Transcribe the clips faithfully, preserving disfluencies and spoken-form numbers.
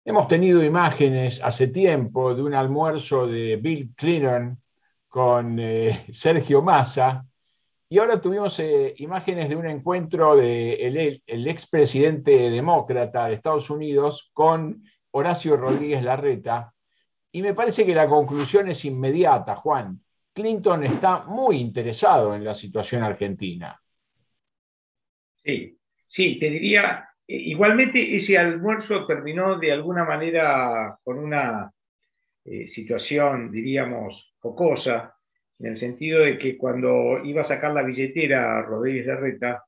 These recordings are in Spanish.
Hemos tenido imágenes hace tiempo de un almuerzo de Bill Clinton con eh, Sergio Massa, y ahora tuvimos eh, imágenes de un encuentro del de el expresidente demócrata de Estados Unidos con Horacio Rodríguez Larreta, y me parece que la conclusión es inmediata, Juan. Clinton está muy interesado en la situación argentina. Sí, sí, te diría, eh, igualmente ese almuerzo terminó de alguna manera con una eh, situación, diríamos, jocosa, en el sentido de que cuando iba a sacar la billetera a Rodríguez Larreta,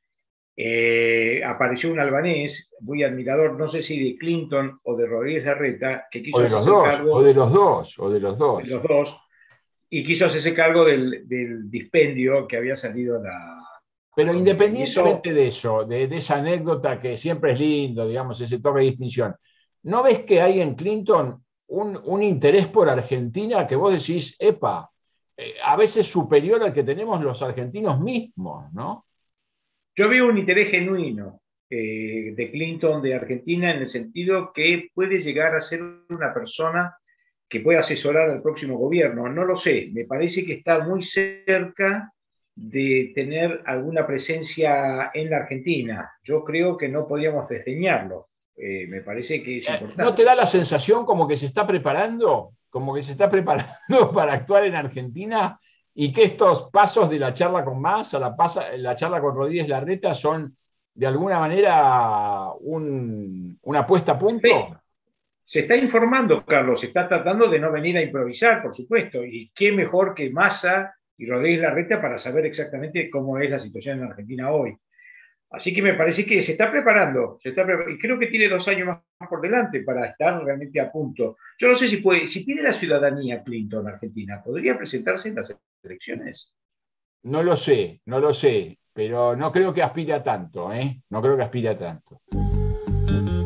eh, apareció un albanés, muy admirador, no sé si de Clinton o de Rodríguez Larreta, que O quiso de los hacerse dos, o de cargo los dos, o de los de dos. los dos, y quiso hacerse cargo del, del dispendio que había salido a la, a Pero la comida. Y independientemente eso, de eso, de, de esa anécdota que siempre es lindo, digamos, ese toque de distinción, ¿no ves que hay en Clinton un, un interés por Argentina que vos decís, epa, eh, a veces superior al que tenemos los argentinos mismos, ¿no? yo veo un interés genuino eh, de Clinton de Argentina en el sentido que puede llegar a ser una persona que puede asesorar al próximo gobierno. No lo sé, me parece que está muy cerca de tener alguna presencia en la Argentina. Yo creo que no podríamos desdeñarlo. Eh, me parece que es Eh, ¿No te da importante. la sensación como que se está preparando, como que se está preparando para actuar en Argentina y que estos pasos de la charla con Massa, la, pasa, la charla con Rodríguez Larreta son de alguna manera un, una puesta a punto? Se está informando, Carlos, se está tratando de no venir a improvisar, por supuesto, y qué mejor que Massa y Rodríguez Larreta para saber exactamente cómo es la situación en Argentina hoy. Así que me parece que se está preparando, se está preparando y creo que tiene dos años más por delante para estar realmente a punto. Yo no sé si puede, si pide la ciudadanía Clinton a Argentina, ¿podría presentarse en las elecciones? No lo sé, no lo sé, pero no creo que aspire a tanto, ¿eh? No creo que aspire a tanto.